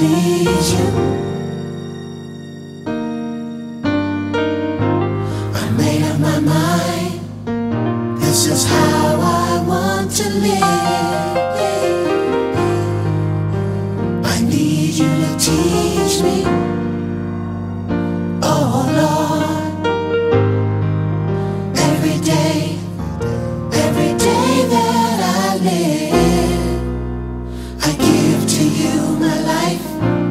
please you. I made up my mind, this is how I want to live. I need you to teach me, oh Lord, every day that I live. I give to you my life,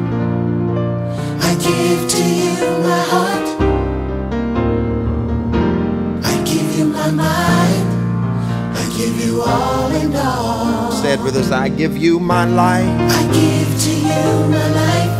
I give to you my heart, I give you my mind, I give you all and all. Say it with us, I give you my life, I give to you my life,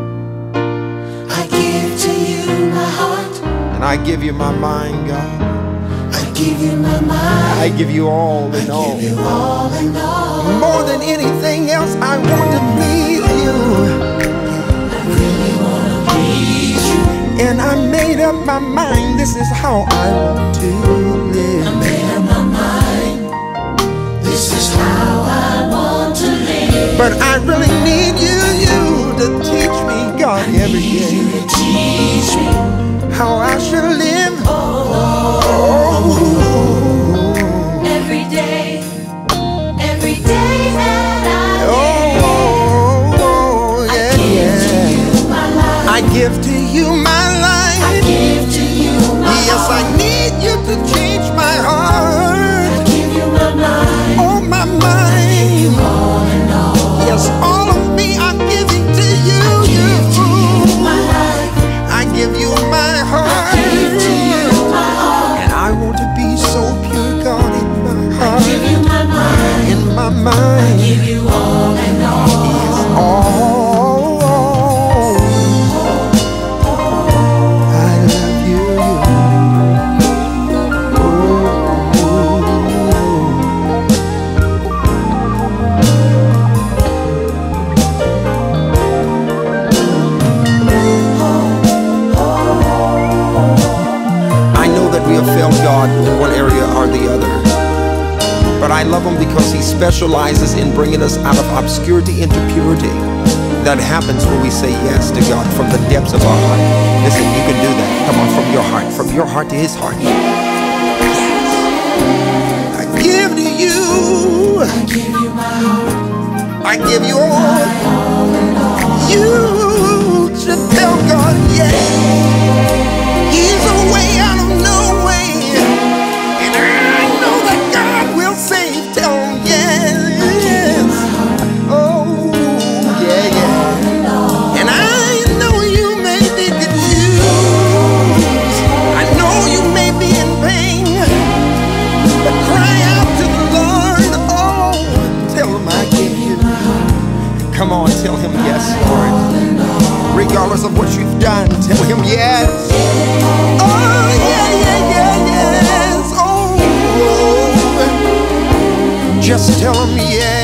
I give to you my heart, and I give you my mind, God. I give you my mind, I give you all and all. I give you all and all. More than anything else, I want to please you. I really want to please you. And I made up my mind, this is how I want to live. I made up my mind, this is how I want to live. But I really need you to teach me, God, every You day to teach me how I should live. every day that I live. I give to you my life. I give to you my Yes, heart. I need you to change my heart. I give you my mind. Oh, my mind. All and all. Yes, all of me I'm giving to you. I give to you my life. I give you my heart. I give to you my heart. And I want to be so pure, God, in my heart. I give you my mind. In my I mind. give you all and all. Yes, all. I love you. I know that we have failed God in one area or the other, but I love Him because He specializes in bringing us out of obscurity into purity. That happens when we say yes to God from the depths of our heart. Listen, you can do that. Come on, from your heart to His heart. I give to you. I give you my heart. I give you all. You should tell God yes. He's a way out of no way, and I know that God will save. Tell Him yes. Oh, yeah. And I know you may be confused. I know you may be in pain, but cry out to the Lord. Oh, tell Him I give you. Come on, tell Him yes, Lord. Regardless of what you've done, tell Him yes. Oh, yes. Oh, just tell Him yes.